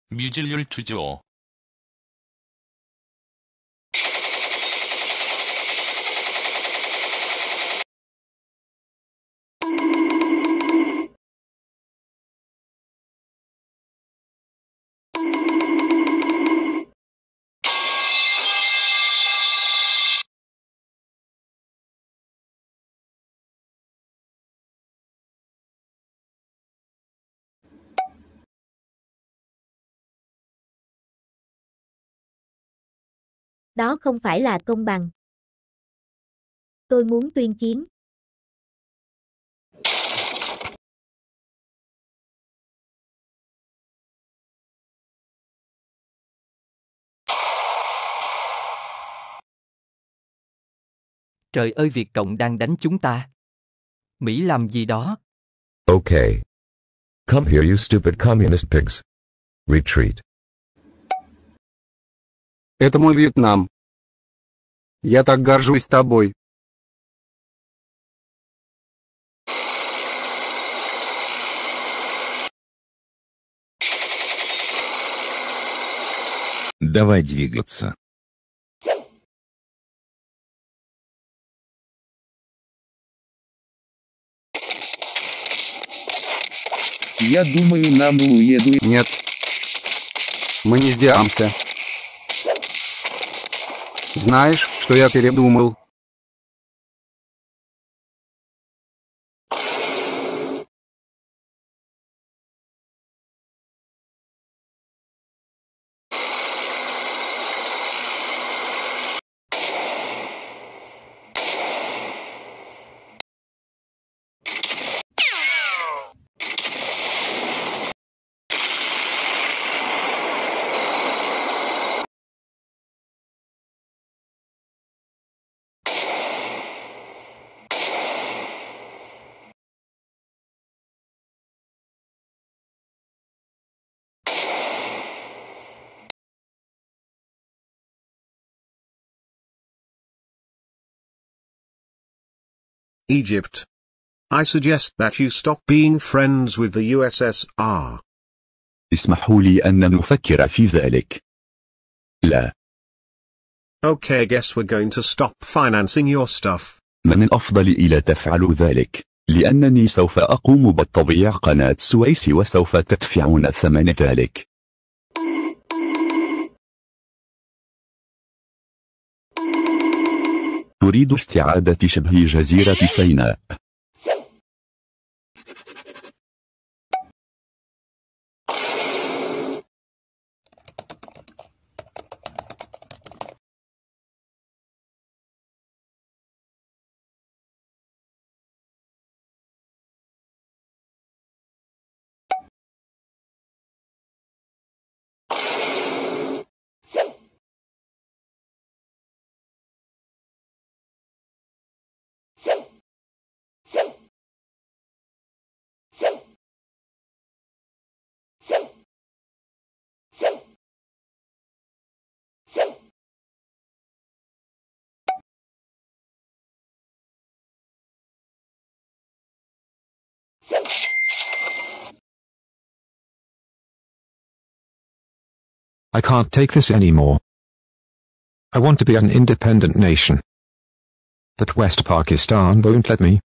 뮤질률 투조. Đó không phải là công bằng. Tôi muốn tuyên chiến. Trời ơi, Việt Cộng đang đánh chúng ta. Mỹ làm gì đó? Okay. Come here, you stupid communist pigs. Retreat. Это мой Вьетнам. Я так горжусь тобой. Давай двигаться. Я думаю, нам уеду. Нет. Мы не сдамся. Знаешь, что я передумал? Egypt. I suggest that you stop being friends with the USSR. اسمحوا لي أن نفكر في ذلك. لا. Okay, guess we're going to stop financing your stuff. من الأفضل إلا تفعلوا ذلك، لأنني سوف أقوم بتطبيع قناة السويس وسوف تدفعون ثمن ذلك. تريد استعادة شبه جزيرة سيناء. I can't take this anymore. I want to be an independent nation. But West Pakistan won't let me.